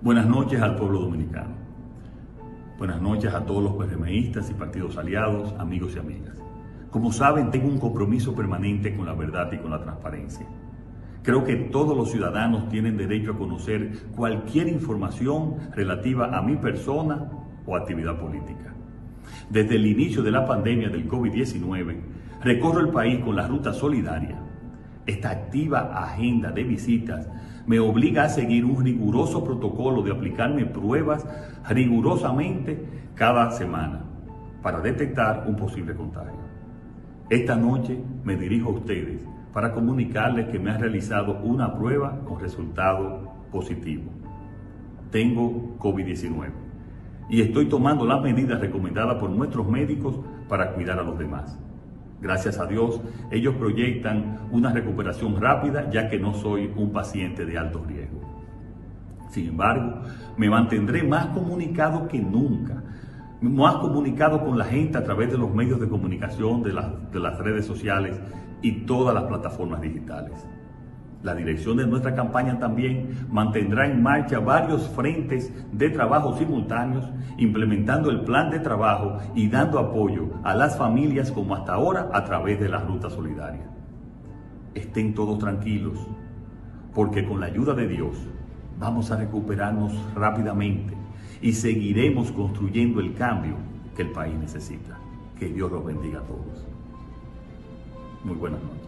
Buenas noches al pueblo dominicano. Buenas noches a todos los PRMistas y partidos aliados, amigos y amigas. Como saben, tengo un compromiso permanente con la verdad y con la transparencia. Creo que todos los ciudadanos tienen derecho a conocer cualquier información relativa a mi persona o actividad política. Desde el inicio de la pandemia del COVID-19, recorro el país con la Ruta Solidaria. Esta activa agenda de visitas me obliga a seguir un riguroso protocolo de aplicarme pruebas rigurosamente cada semana para detectar un posible contagio. Esta noche me dirijo a ustedes para comunicarles que me han realizado una prueba con resultado positivo. Tengo COVID-19 y estoy tomando las medidas recomendadas por nuestros médicos para cuidar a los demás. Gracias a Dios, ellos proyectan una recuperación rápida, ya que no soy un paciente de alto riesgo. Sin embargo, me mantendré más comunicado que nunca, más comunicado con la gente a través de los medios de comunicación, de las redes sociales y todas las plataformas digitales. La dirección de nuestra campaña también mantendrá en marcha varios frentes de trabajo simultáneos, implementando el plan de trabajo y dando apoyo a las familias como hasta ahora a través de la Ruta Solidaria. Estén todos tranquilos, porque con la ayuda de Dios vamos a recuperarnos rápidamente y seguiremos construyendo el cambio que el país necesita. Que Dios los bendiga a todos. Muy buenas noches.